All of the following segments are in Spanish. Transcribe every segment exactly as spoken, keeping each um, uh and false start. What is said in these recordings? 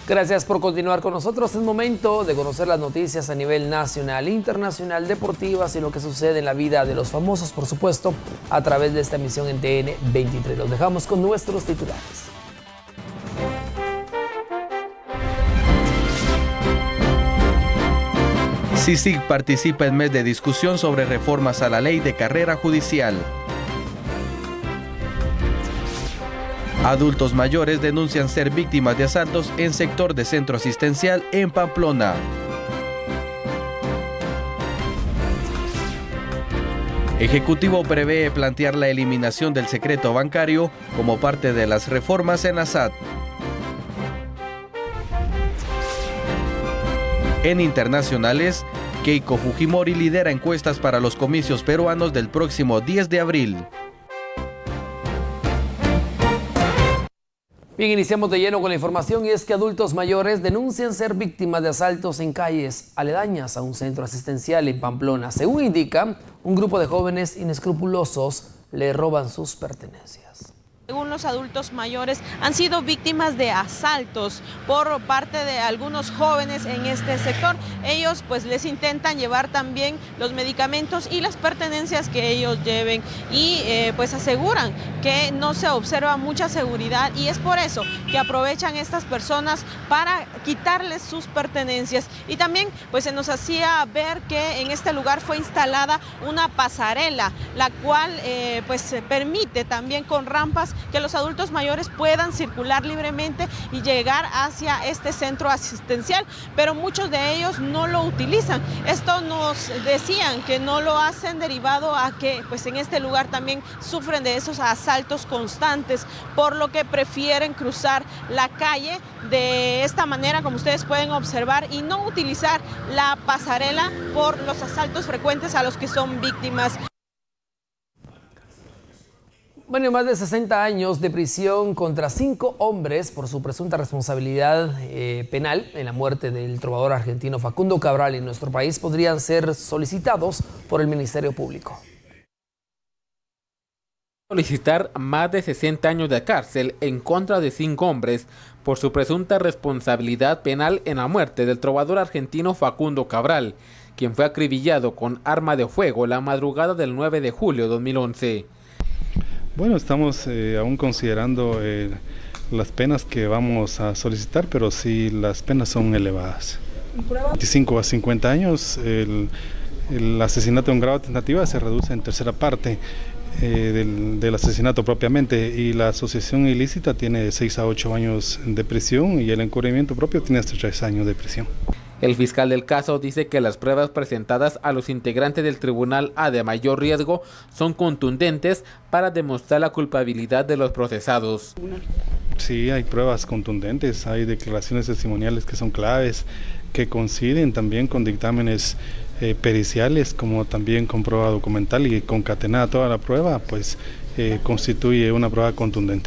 Gracias por continuar con nosotros. Es momento de conocer las noticias a nivel nacional, internacional, deportivas y lo que sucede en la vida de los famosos, por supuesto, a través de esta emisión en T N veintitrés. Los dejamos con nuestros titulares. CICIG participa en mes de discusión sobre reformas a la ley de carrera judicial. Adultos mayores denuncian ser víctimas de asaltos en sector de centro asistencial en Pamplona. Ejecutivo prevé plantear la eliminación del secreto bancario como parte de las reformas en la S A T. En internacionales, Keiko Fujimori lidera encuestas para los comicios peruanos del próximo diez de abril. Bien, iniciamos de lleno con la información y es que adultos mayores denuncian ser víctimas de asaltos en calles aledañas a un centro asistencial en Pamplona. Según indica, un grupo de jóvenes inescrupulosos le roban sus pertenencias. Según los adultos mayores, han sido víctimas de asaltos por parte de algunos jóvenes en este sector. Ellos pues les intentan llevar también los medicamentos y las pertenencias que ellos lleven y eh, pues aseguran que no se observa mucha seguridad y es por eso que aprovechan estas personas para quitarles sus pertenencias. Y también pues se nos hacía ver que en este lugar fue instalada una pasarela, la cual eh, pues permite también con rampas que los adultos mayores puedan circular libremente y llegar hacia este centro asistencial, pero muchos de ellos no lo utilizan. Esto nos decían que no lo hacen derivado a que pues en este lugar también sufren de esos asaltos constantes, por lo que prefieren cruzar la calle de esta manera, como ustedes pueden observar, y no utilizar la pasarela por los asaltos frecuentes a los que son víctimas. Bueno, más de sesenta años de prisión contra cinco hombres por su presunta responsabilidad eh, penal en la muerte del trovador argentino Facundo Cabral en nuestro país podrían ser solicitados por el Ministerio Público. Solicitar más de sesenta años de cárcel en contra de cinco hombres por su presunta responsabilidad penal en la muerte del trovador argentino Facundo Cabral, quien fue acribillado con arma de fuego la madrugada del nueve de julio de dos mil once. Bueno, estamos eh, aún considerando eh, las penas que vamos a solicitar, pero sí las penas son elevadas. veinticinco a cincuenta años, el, el asesinato en grado de tentativa se reduce en tercera parte eh, del, del asesinato propiamente y la asociación ilícita tiene de seis a ocho años de prisión y el encubrimiento propio tiene hasta tres años de prisión. El fiscal del caso dice que las pruebas presentadas a los integrantes del Tribunal A de mayor riesgo son contundentes para demostrar la culpabilidad de los procesados. Sí, hay pruebas contundentes, hay declaraciones testimoniales que son claves, que coinciden también con dictámenes eh, periciales, como también con prueba documental y concatenada toda la prueba, pues eh, constituye una prueba contundente.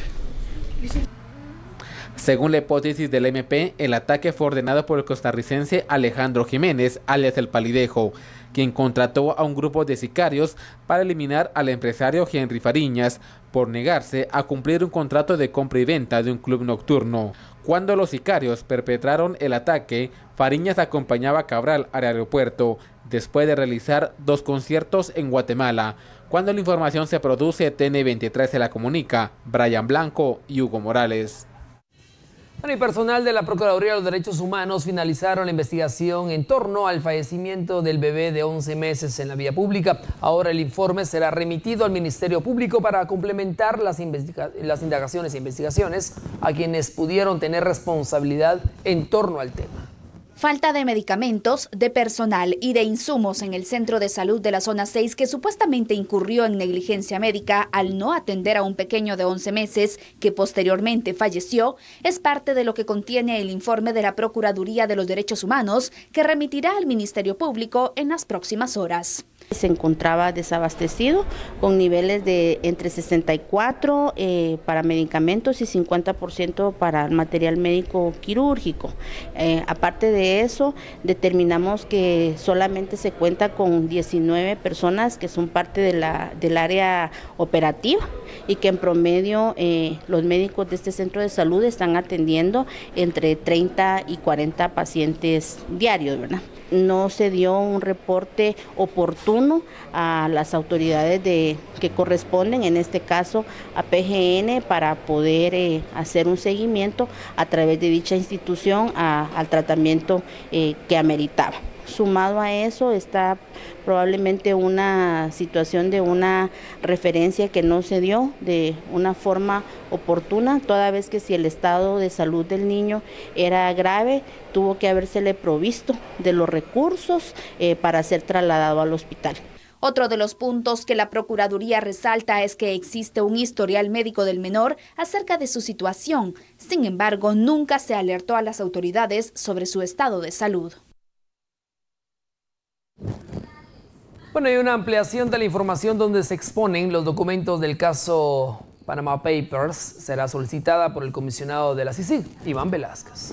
Según la hipótesis del M P, el ataque fue ordenado por el costarricense Alejandro Jiménez, alias El Palidejo, quien contrató a un grupo de sicarios para eliminar al empresario Henry Fariñas por negarse a cumplir un contrato de compra y venta de un club nocturno. Cuando los sicarios perpetraron el ataque, Fariñas acompañaba a Cabral al aeropuerto, después de realizar dos conciertos en Guatemala. Cuando la información se produce, T N veintitrés se la comunica Brian Blanco y Hugo Morales. Bueno, y personal de la Procuraduría de los Derechos Humanos finalizaron la investigación en torno al fallecimiento del bebé de once meses en la vía pública. Ahora el informe será remitido al Ministerio Público para complementar las, las indagaciones e investigaciones a quienes pudieron tener responsabilidad en torno al tema. Falta de medicamentos, de personal y de insumos en el centro de salud de la zona seis que supuestamente incurrió en negligencia médica al no atender a un pequeño de once meses que posteriormente falleció, es parte de lo que contiene el informe de la Procuraduría de los Derechos Humanos que remitirá al Ministerio Público en las próximas horas. Se encontraba desabastecido con niveles de entre sesenta y cuatro eh, para medicamentos y cincuenta por ciento para el material médico quirúrgico. Eh, aparte de eso, determinamos que solamente se cuenta con diecinueve personas que son parte de la, del área operativa y que en promedio eh, los médicos de este centro de salud están atendiendo entre treinta y cuarenta pacientes diarios, ¿verdad? No se dio un reporte oportuno a las autoridades de, que corresponden, en este caso a P G N, para poder eh, hacer un seguimiento a través de dicha institución a, al tratamiento eh, que ameritaba. Sumado a eso está probablemente una situación de una referencia que no se dio de una forma oportuna, toda vez que si el estado de salud del niño era grave, tuvo que habérsele provisto de los recursos eh, para ser trasladado al hospital. Otro de los puntos que la Procuraduría resalta es que existe un historial médico del menor acerca de su situación. Sin embargo, nunca se alertó a las autoridades sobre su estado de salud. Bueno, hay una ampliación de la información donde se exponen los documentos del caso Panama Papers. Será solicitada por el comisionado de la C I C I G, Iván Velázquez.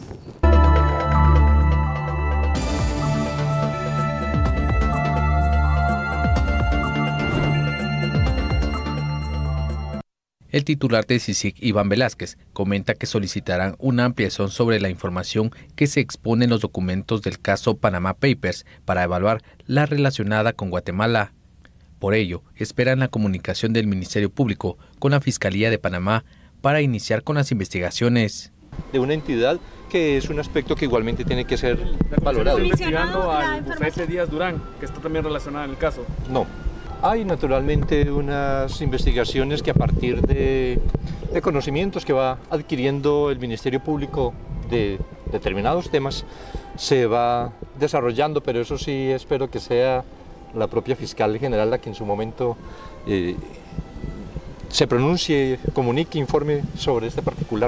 El titular de C I C I G, Iván Velázquez, comenta que solicitarán una ampliación sobre la información que se expone en los documentos del caso Panama Papers para evaluar la relacionada con Guatemala. Por ello, esperan la comunicación del Ministerio Público con la Fiscalía de Panamá para iniciar con las investigaciones. De una entidad que es un aspecto que igualmente tiene que ser valorado. ¿Está investigando al bufete Díaz Durán, que está también relacionado en el caso? No. Hay naturalmente unas investigaciones que a partir de, de conocimientos que va adquiriendo el Ministerio Público de determinados temas se va desarrollando, pero eso sí espero que sea la propia fiscal general la que en su momento eh, se pronuncie, comunique, informe sobre este particular.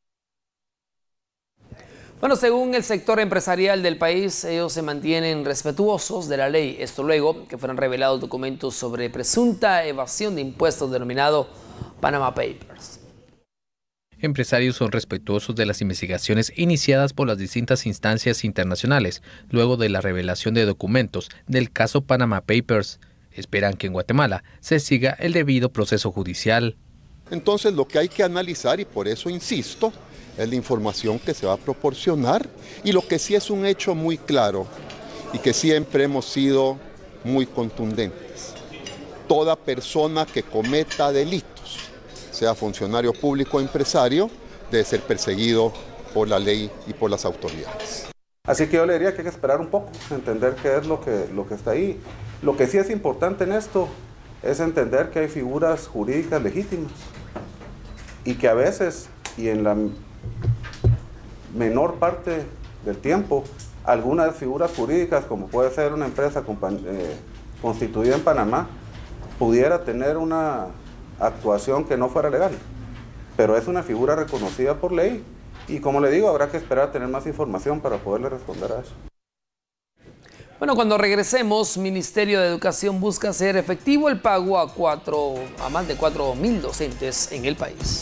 Bueno, según el sector empresarial del país, ellos se mantienen respetuosos de la ley. Esto luego que fueron revelados documentos sobre presunta evasión de impuestos denominado Panama Papers. Empresarios son respetuosos de las investigaciones iniciadas por las distintas instancias internacionales luego de la revelación de documentos del caso Panama Papers. Esperan que en Guatemala se siga el debido proceso judicial. Entonces lo que hay que analizar, y por eso insisto, es la información que se va a proporcionar, y lo que sí es un hecho muy claro y que siempre hemos sido muy contundentes. Toda persona que cometa delitos, sea funcionario público o empresario, debe ser perseguido por la ley y por las autoridades. Así que yo le diría que hay que esperar un poco, entender qué es lo que, lo que está ahí. Lo que sí es importante en esto es entender que hay figuras jurídicas legítimas y que a veces, y en la menor parte del tiempo, algunas figuras jurídicas, como puede ser una empresa eh, constituida en Panamá, pudiera tener una actuación que no fuera legal, pero es una figura reconocida por ley y, como le digo, habrá que esperar a tener más información para poderle responder a eso. Bueno, cuando regresemos, Ministerio de Educación busca hacer efectivo el pago a, cuatro, a más de cuatro mil docentes en el país.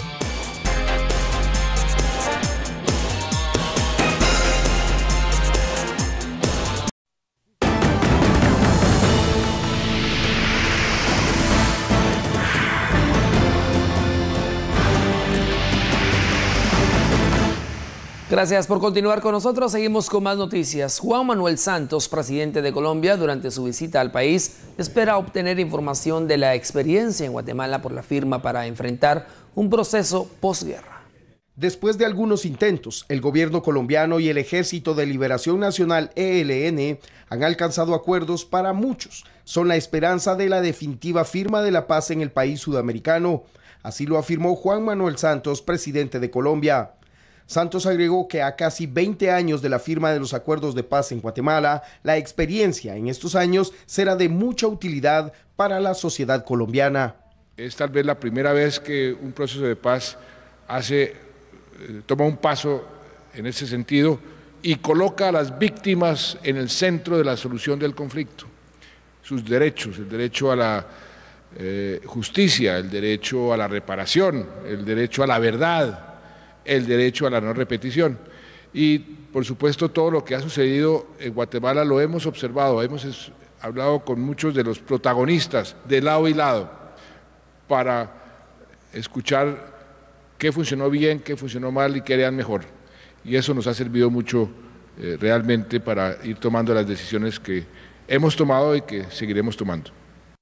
Gracias por continuar con nosotros. Seguimos con más noticias. Juan Manuel Santos, presidente de Colombia, durante su visita al país, espera obtener información de la experiencia en Guatemala por la firma para enfrentar un proceso posguerra. Después de algunos intentos, el gobierno colombiano y el Ejército de Liberación Nacional E L N han alcanzado acuerdos para muchos. Son la esperanza de la definitiva firma de la paz en el país sudamericano. Así lo afirmó Juan Manuel Santos, presidente de Colombia. Santos agregó que a casi veinte años de la firma de los acuerdos de paz en Guatemala, la experiencia en estos años será de mucha utilidad para la sociedad colombiana. Es tal vez la primera vez que un proceso de paz hace, eh, toma un paso en ese sentido y coloca a las víctimas en el centro de la solución del conflicto. sus derechos, el derecho a la eh, justicia, el derecho a la reparación, el derecho a la verdad, el derecho a la no repetición. Y, por supuesto, todo lo que ha sucedido en Guatemala lo hemos observado, hemos es, hablado con muchos de los protagonistas de lado y lado para escuchar qué funcionó bien, qué funcionó mal y qué harían mejor. Y eso nos ha servido mucho eh, realmente para ir tomando las decisiones que hemos tomado y que seguiremos tomando.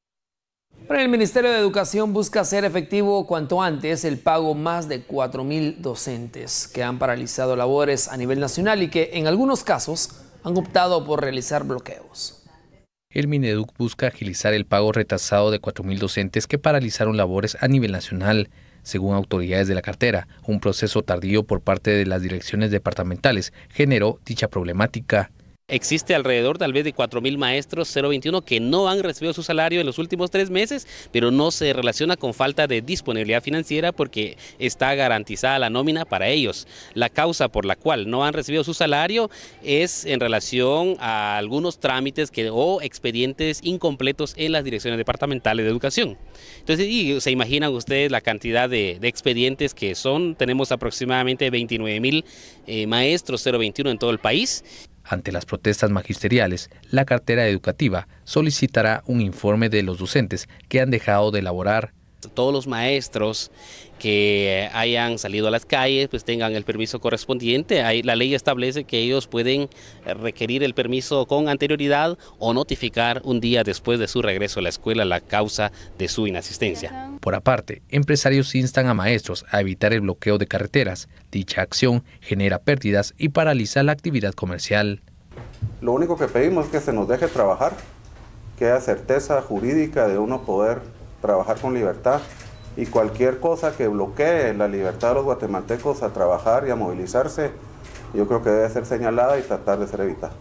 Pero el Ministerio de Educación busca hacer efectivo cuanto antes el pago más de cuatro mil docentes que han paralizado labores a nivel nacional y que en algunos casos han optado por realizar bloqueos. El Mineduc busca agilizar el pago retrasado de cuatro mil docentes que paralizaron labores a nivel nacional. Según autoridades de la cartera, un proceso tardío por parte de las direcciones departamentales generó dicha problemática. Existe alrededor tal vez de cuatro mil maestros cero veintiuno que no han recibido su salario en los últimos tres meses, pero no se relaciona con falta de disponibilidad financiera porque está garantizada la nómina para ellos. La causa por la cual no han recibido su salario es en relación a algunos trámites que, o expedientes incompletos en las direcciones departamentales de educación. Entonces, y se imaginan ustedes la cantidad de, de expedientes que son, tenemos aproximadamente veintinueve mil eh, maestros cero veintiuno en todo el país. Ante las protestas magisteriales, la cartera educativa solicitará un informe de los docentes que han dejado de elaborar. Todos los maestros que hayan salido a las calles pues tengan el permiso correspondiente. La ley establece que ellos pueden requerir el permiso con anterioridad o notificar un día después de su regreso a la escuela la causa de su inasistencia. Por aparte, empresarios instan a maestros a evitar el bloqueo de carreteras. Dicha acción genera pérdidas y paraliza la actividad comercial. Lo único que pedimos es que se nos deje trabajar, que haya certeza jurídica de uno poder trabajar con libertad, y cualquier cosa que bloquee la libertad de los guatemaltecos a trabajar y a movilizarse, yo creo que debe ser señalada y tratar de ser evitada.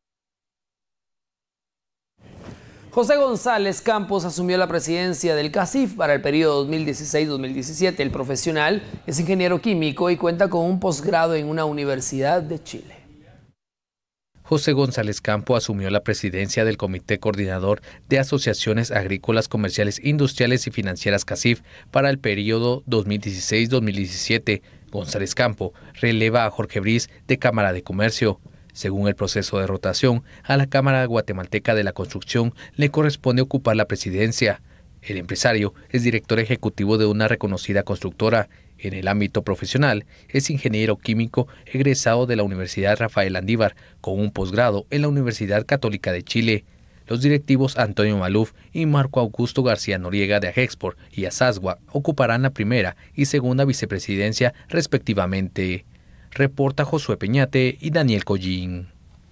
José González Campos asumió la presidencia del CACIF para el periodo dos mil dieciséis dos mil diecisiete. El profesional es ingeniero químico y cuenta con un posgrado en una universidad de Chile. José González Campo asumió la presidencia del Comité Coordinador de Asociaciones Agrícolas, Comerciales, Industriales y Financieras CACIF para el periodo dos mil dieciséis dos mil diecisiete. González Campo releva a Jorge Briz de Cámara de Comercio. Según el proceso de rotación, a la Cámara Guatemalteca de la Construcción le corresponde ocupar la presidencia. El empresario es director ejecutivo de una reconocida constructora. En el ámbito profesional, es ingeniero químico egresado de la Universidad Rafael Andívar, con un posgrado en la Universidad Católica de Chile. Los directivos Antonio Maluf y Marco Augusto García Noriega de Agexport y Asasgua ocuparán la primera y segunda vicepresidencia respectivamente. Reporta Josué Peñate y Daniel Collín.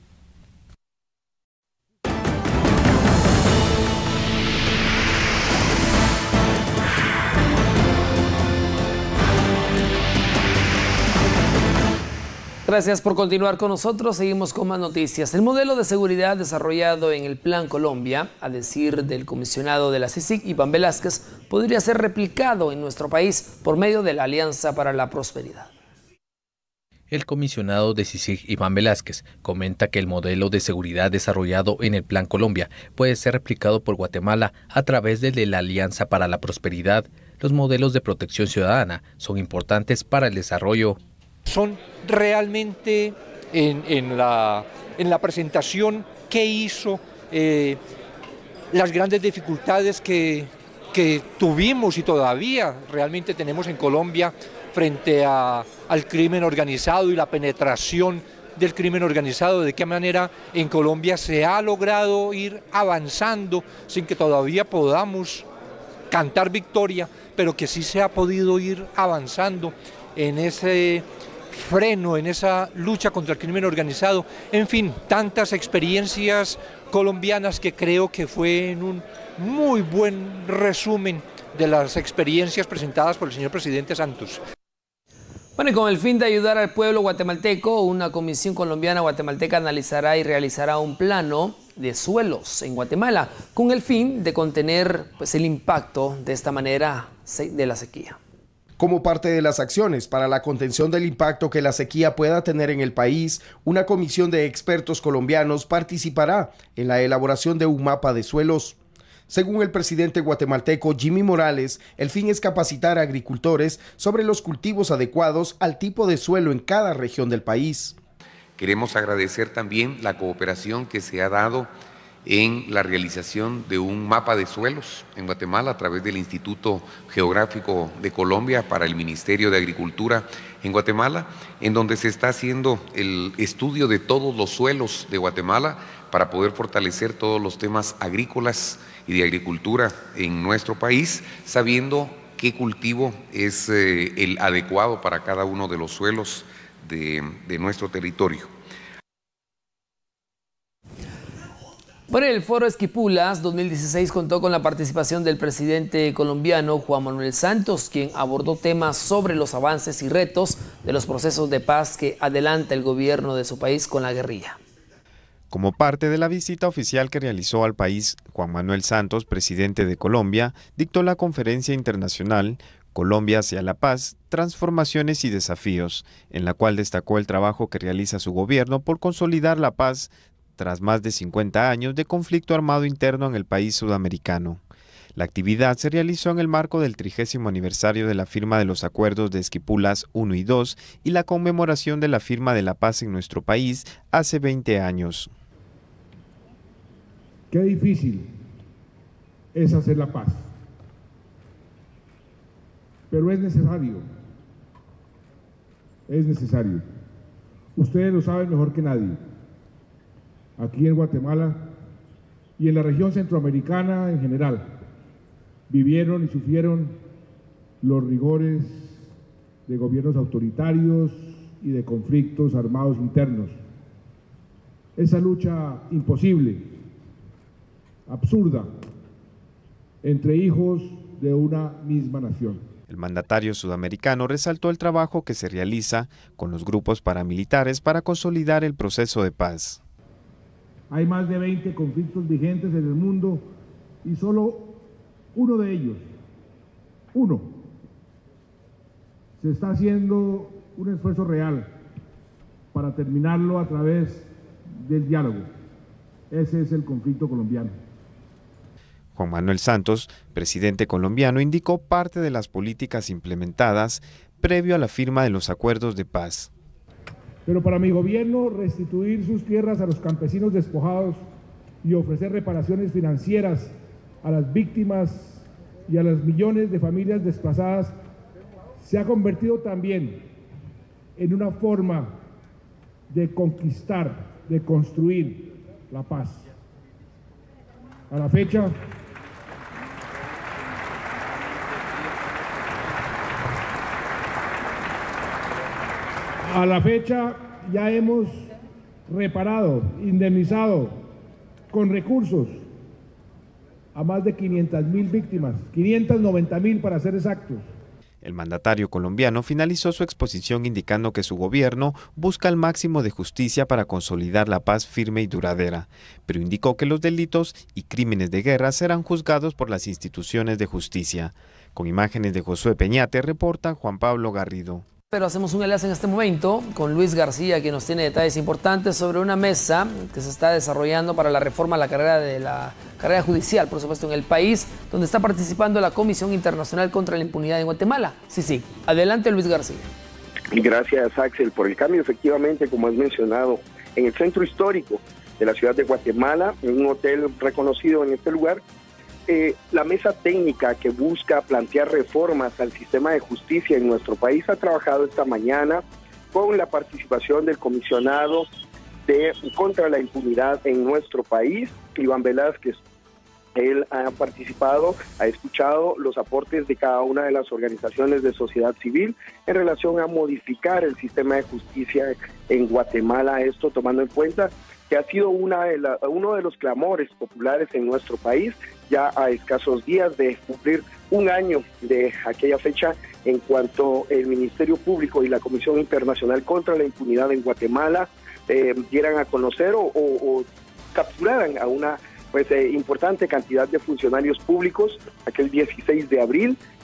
Gracias por continuar con nosotros. Seguimos con más noticias. El modelo de seguridad desarrollado en el Plan Colombia, a decir del comisionado de la C I C I C, Iván Velázquez, podría ser replicado en nuestro país por medio de la Alianza para la Prosperidad. El comisionado de C I C I C, Iván Velázquez, comenta que el modelo de seguridad desarrollado en el Plan Colombia puede ser replicado por Guatemala a través del de la Alianza para la Prosperidad. Los modelos de protección ciudadana son importantes para el desarrollo. Son realmente en, en, la, en la presentación que hizo, eh, las grandes dificultades que, que tuvimos y todavía realmente tenemos en Colombia frente a, al crimen organizado y la penetración del crimen organizado, de qué manera en Colombia se ha logrado ir avanzando sin que todavía podamos cantar victoria, pero que sí se ha podido ir avanzando en ese freno, en esa lucha contra el crimen organizado. En fin, tantas experiencias colombianas que creo que fue en un muy buen resumen de las experiencias presentadas por el señor presidente Santos. Bueno, y con el fin de ayudar al pueblo guatemalteco, una comisión colombiana guatemalteca analizará y realizará un plano de suelos en Guatemala con el fin de contener pues, el impacto de esta manera de la sequía. Como parte de las acciones para la contención del impacto que la sequía pueda tener en el país, una comisión de expertos colombianos participará en la elaboración de un mapa de suelos. Según el presidente guatemalteco Jimmy Morales, el fin es capacitar a agricultores sobre los cultivos adecuados al tipo de suelo en cada región del país. Queremos agradecer también la cooperación que se ha dado en la realización de un mapa de suelos en Guatemala a través del Instituto Geográfico de Colombia para el Ministerio de Agricultura en Guatemala, en donde se está haciendo el estudio de todos los suelos de Guatemala para poder fortalecer todos los temas agrícolas y de agricultura en nuestro país, sabiendo qué cultivo es eh, el adecuado para cada uno de los suelos de, de nuestro territorio. Bueno, el Foro Esquipulas dos mil dieciséis contó con la participación del presidente colombiano Juan Manuel Santos, quien abordó temas sobre los avances y retos de los procesos de paz que adelanta el gobierno de su país con la guerrilla. Como parte de la visita oficial que realizó al país, Juan Manuel Santos, presidente de Colombia, dictó la conferencia internacional Colombia hacia la paz, transformaciones y desafíos, en la cual destacó el trabajo que realiza su gobierno por consolidar la paz tras más de cincuenta años de conflicto armado interno en el país sudamericano. La actividad se realizó en el marco del trigésimo aniversario de la firma de los acuerdos de Esquipulas uno y dos y la conmemoración de la firma de la paz en nuestro país hace veinte años. Qué difícil es hacer la paz, pero es necesario, es necesario. Ustedes lo saben mejor que nadie. Aquí en Guatemala y en la región centroamericana en general, vivieron y sufrieron los rigores de gobiernos autoritarios y de conflictos armados internos. Esa lucha imposible, absurda, entre hijos de una misma nación. El mandatario sudamericano resaltó el trabajo que se realiza con los grupos paramilitares para consolidar el proceso de paz. Hay más de veinte conflictos vigentes en el mundo y solo uno de ellos, uno, se está haciendo un esfuerzo real para terminarlo a través del diálogo. Ese es el conflicto colombiano. Juan Manuel Santos, presidente colombiano, indicó parte de las políticas implementadas previo a la firma de los acuerdos de paz. Pero para mi gobierno, restituir sus tierras a los campesinos despojados y ofrecer reparaciones financieras a las víctimas y a las millones de familias desplazadas se ha convertido también en una forma de conquistar, de construir la paz. A la fecha, A la fecha ya hemos reparado, indemnizado con recursos a más de quinientas mil víctimas, quinientas noventa mil para ser exactos. El mandatario colombiano finalizó su exposición indicando que su gobierno busca el máximo de justicia para consolidar la paz firme y duradera, pero indicó que los delitos y crímenes de guerra serán juzgados por las instituciones de justicia. Con imágenes de Josué Peñate, reporta Juan Pablo Garrido. Pero hacemos un enlace en este momento con Luis García, que nos tiene detalles importantes sobre una mesa que se está desarrollando para la reforma a la carrera de la carrera judicial, por supuesto, en el país, donde está participando la Comisión Internacional contra la Impunidad en Guatemala. Sí, sí. Adelante, Luis García. Gracias, Axel, por el cambio. Efectivamente, como has mencionado, en el centro histórico de la ciudad de Guatemala, en un hotel reconocido en este lugar, Eh, la mesa técnica que busca plantear reformas al sistema de justicia en nuestro país ha trabajado esta mañana con la participación del comisionado de contra la impunidad en nuestro país, Iván Velázquez. Él ha participado, ha escuchado los aportes de cada una de las organizaciones de sociedad civil en relación a modificar el sistema de justicia en Guatemala, esto tomando en cuenta que ha sido una de la, uno de los clamores populares en nuestro país, ya a escasos días de cumplir un año de aquella fecha en cuanto el Ministerio Público y la Comisión Internacional contra la Impunidad en Guatemala eh, dieran a conocer o, o, o capturaran a una pues eh, importante cantidad de funcionarios públicos aquel dieciséis de abril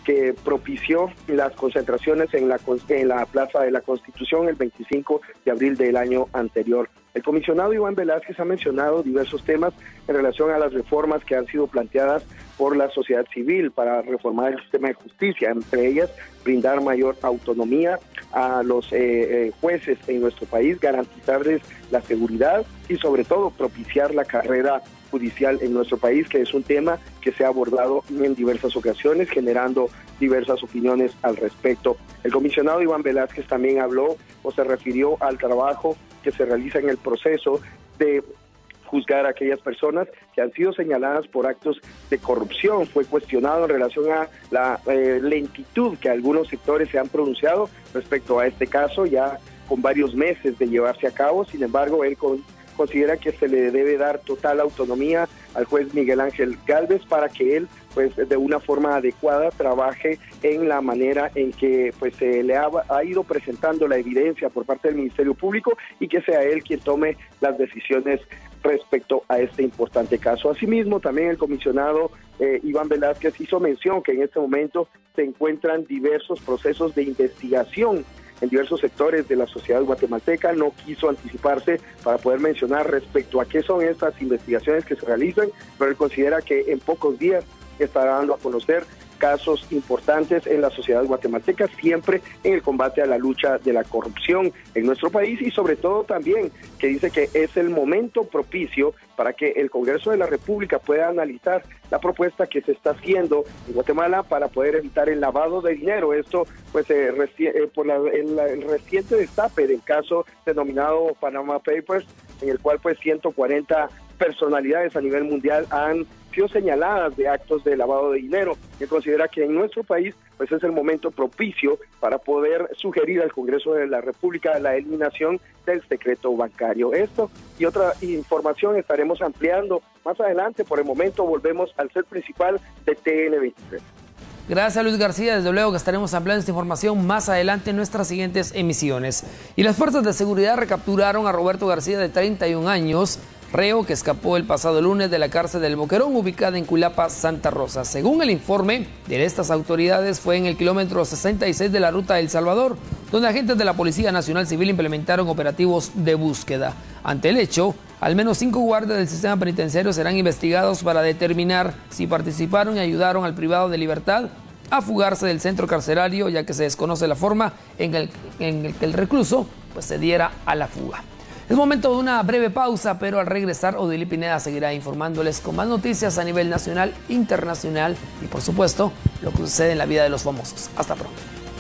que propició las concentraciones en la, en la Plaza de la Constitución el veinticinco de abril del año anterior. El comisionado Iván Velázquez ha mencionado diversos temas en relación a las reformas que han sido planteadas por la sociedad civil para reformar el sistema de justicia, entre ellas brindar mayor autonomía a los eh, eh, jueces en nuestro país, garantizarles la seguridad y sobre todo propiciar la carrera judicial en nuestro país, que es un tema que se ha abordado en diversas ocasiones, generando diversas opiniones al respecto. El comisionado Iván Velázquez también habló o se refirió al trabajo que se realiza en el proceso de juzgar a aquellas personas que han sido señaladas por actos de corrupción. Fue cuestionado en relación a la eh, lentitud que algunos sectores se han pronunciado respecto a este caso, ya con varios meses de llevarse a cabo. Sin embargo, él con, considera que se le debe dar total autonomía al juez Miguel Ángel Gálvez para que él, pues, de una forma adecuada trabaje en la manera en que pues se le ha, ha ido presentando la evidencia por parte del Ministerio Público y que sea él quien tome las decisiones respecto a este importante caso. Asimismo, también el comisionado eh, Iván Velázquez hizo mención que en este momento se encuentran diversos procesos de investigación en diversos sectores de la sociedad guatemalteca. No quiso anticiparse para poder mencionar respecto a qué son estas investigaciones que se realizan, pero él considera que en pocos días estará dando a conocer casos importantes en la sociedad guatemalteca, siempre en el combate a la lucha de la corrupción en nuestro país y sobre todo también que dice que es el momento propicio para que el Congreso de la República pueda analizar la propuesta que se está haciendo en Guatemala para poder evitar el lavado de dinero. Esto pues eh, reci eh, por la, el, el reciente destape del caso denominado Panama Papers, en el cual pues ciento cuarenta personalidades a nivel mundial han sido señaladas de actos de lavado de dinero. Que considera que en nuestro país pues es el momento propicio para poder sugerir al Congreso de la República la eliminación del secreto bancario. Esto y otra información estaremos ampliando más adelante. Por el momento volvemos al set principal de T N veintitrés. Gracias, Luis García. Desde luego que estaremos ampliando esta información más adelante en nuestras siguientes emisiones. Y las fuerzas de seguridad recapturaron a Roberto García, de treinta y un años, reo que escapó el pasado lunes de la cárcel del Boquerón, ubicada en Culapa, Santa Rosa. Según el informe de estas autoridades, fue en el kilómetro sesenta y seis de la ruta El Salvador, donde agentes de la Policía Nacional Civil implementaron operativos de búsqueda. Ante el hecho, al menos cinco guardias del sistema penitenciario serán investigados para determinar si participaron y ayudaron al privado de libertad a fugarse del centro carcelario, ya que se desconoce la forma en el, en el que el recluso pues, se diera a la fuga. Es momento de una breve pausa, pero al regresar, Odile Pineda seguirá informándoles con más noticias a nivel nacional, internacional y, por supuesto, lo que sucede en la vida de los famosos. Hasta pronto.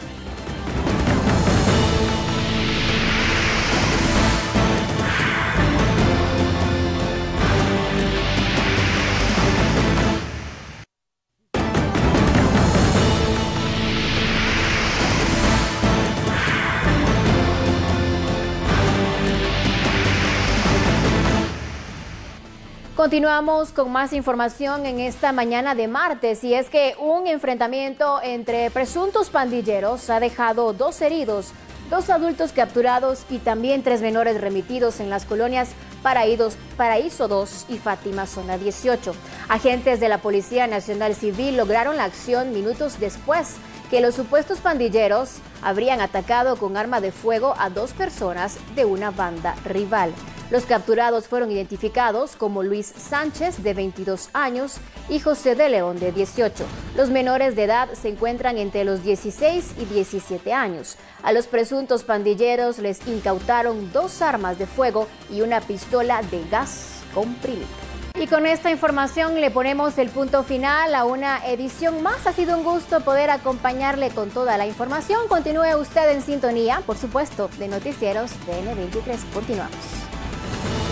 Continuamos con más información en esta mañana de martes, y es que un enfrentamiento entre presuntos pandilleros ha dejado dos heridos, dos adultos capturados y también tres menores remitidos en las colonias Paraísos, Paraíso dos y Fátima, zona dieciocho. Agentes de la Policía Nacional Civil lograron la acción minutos después que los supuestos pandilleros habrían atacado con arma de fuego a dos personas de una banda rival. Los capturados fueron identificados como Luis Sánchez, de veintidós años, y José de León, de dieciocho. Los menores de edad se encuentran entre los dieciséis y diecisiete años. A los presuntos pandilleros les incautaron dos armas de fuego y una pistola de gas comprimido. Y con esta información le ponemos el punto final a una edición más. Ha sido un gusto poder acompañarle con toda la información. Continúe usted en sintonía, por supuesto, de Noticieros T N veintitrés. Continuamos.